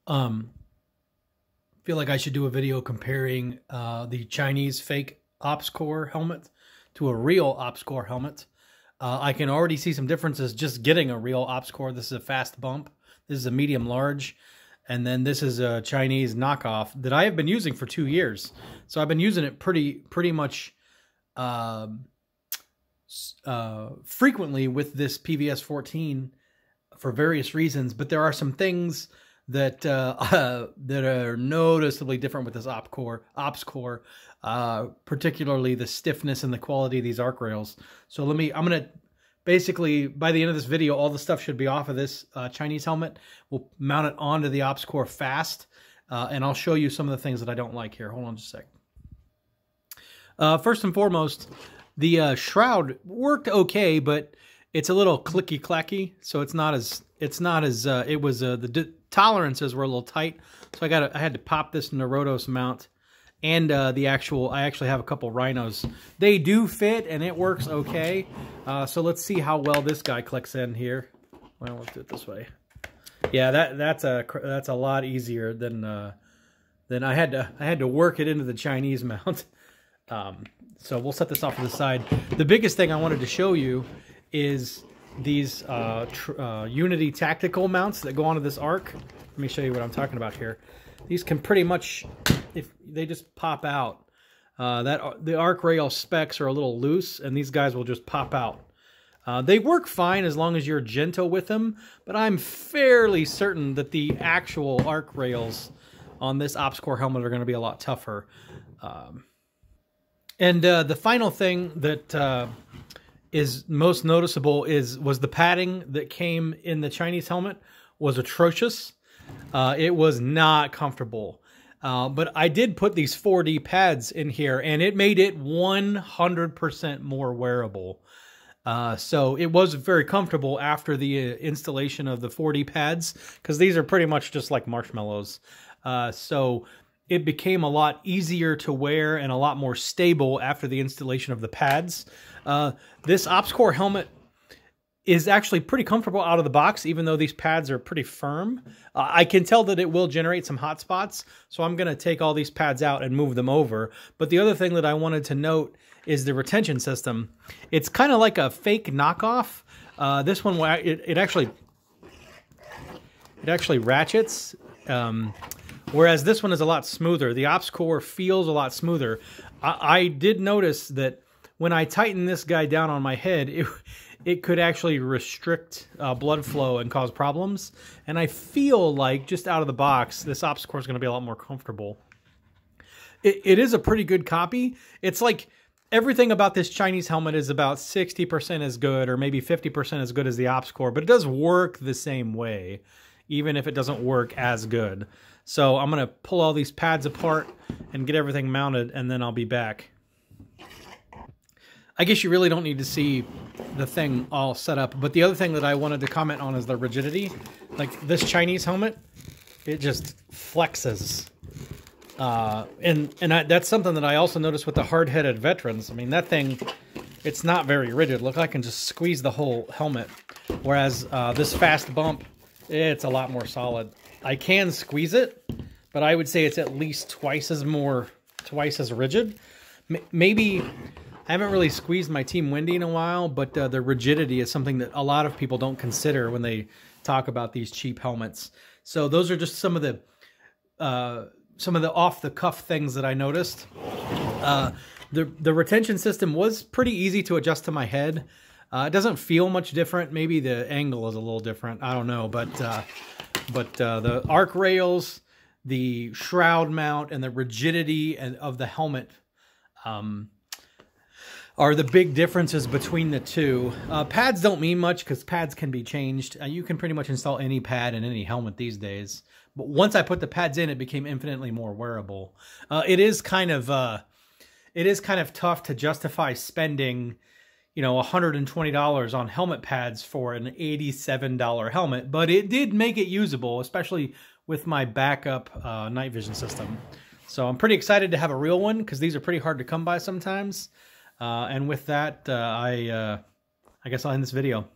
Um, feel like I should do a video comparing the Chinese fake OpsCore helmet to a real OpsCore helmet. I can already see some differences just getting a real OpsCore. This is a fast bump. This is a medium large. And then this is a Chinese knockoff that I have been using for 2 years. So I've been using it pretty much frequently with this PVS 14 for various reasons. But there are some things that that are noticeably different with this OpsCore, particularly the stiffness and the quality of these arc rails. So I'm gonna basically, by the end of this video, all the stuff should be off of this Chinese helmet. We'll mount it onto the OpsCore fast, and I'll show you some of the things that I don't like here. Hold on just a sec. First and foremost, the shroud worked okay, but it's a little clicky clacky, so it's not as the tolerances were a little tight, so I had to pop this Neurotos mount, and I actually have a couple Rhinos. They do fit and it works okay. So let's see how well this guy clicks in here. Well, let's do it this way. Yeah, that's a lot easier than I had to work it into the Chinese mount. So we'll set this off to the side. The biggest thing I wanted to show you is these Unity tactical mounts that go onto this arc. Let me show you what I'm talking about here. These can pretty much, if they just pop out. The arc rail specs are a little loose, and these guys will just pop out. They work fine as long as you're gentle with them, but I'm fairly certain that the actual arc rails on this OpsCore helmet are going to be a lot tougher. And the final thing that is most noticeable was the padding that came in the Chinese helmet was atrocious. It was not comfortable. But I did put these 4D pads in here, and it made it 100% more wearable. So it was very comfortable after the installation of the 4D pads, because these are pretty much just like marshmallows. So it became a lot easier to wear and a lot more stable after the installation of the pads. This OpsCore helmet is actually pretty comfortable out of the box, even though these pads are pretty firm. I can tell that it will generate some hot spots, so I'm going to take all these pads out and move them over. But the other thing that I wanted to note is the retention system. It's kind of like a fake knockoff. This one, it actually ratchets, whereas this one is a lot smoother. The OpsCore feels a lot smoother. I did notice that when I tighten this guy down on my head, it could actually restrict blood flow and cause problems. And I feel like, just out of the box, this OpsCore is going to be a lot more comfortable. It is a pretty good copy. It's like everything about this Chinese helmet is about 60% as good, or maybe 50% as good as the OpsCore, but it does work the same way, even if it doesn't work as good. So I'm going to pull all these pads apart and get everything mounted, and then I'll be back. I guess you really don't need to see the thing all set up, but the other thing that I wanted to comment on is the rigidity. Like this Chinese helmet, it just flexes. That's something that I also noticed with the hard-headed veterans. I mean, that thing, it's not very rigid. Look, I can just squeeze the whole helmet. Whereas this fast bump, it's a lot more solid. I can squeeze it, but I would say it's at least twice as rigid. Maybe, I haven't really squeezed my Team Wendy in a while, but the rigidity is something that a lot of people don't consider when they talk about these cheap helmets. So those are just some of the off-the-cuff things that I noticed. The retention system was pretty easy to adjust to my head. It doesn't feel much different. Maybe the angle is a little different. I don't know, but the arc rails, the shroud mount, and the rigidity of the helmet are the big differences between the two. Pads don't mean much because pads can be changed. You can pretty much install any pad in any helmet these days. But once I put the pads in, it became infinitely more wearable. It is kind of tough to justify spending, $120 on helmet pads for an $87 helmet, but it did make it usable, especially with my backup night vision system. So I'm pretty excited to have a real one, because these are pretty hard to come by sometimes. And with that, I guess I'll end this video.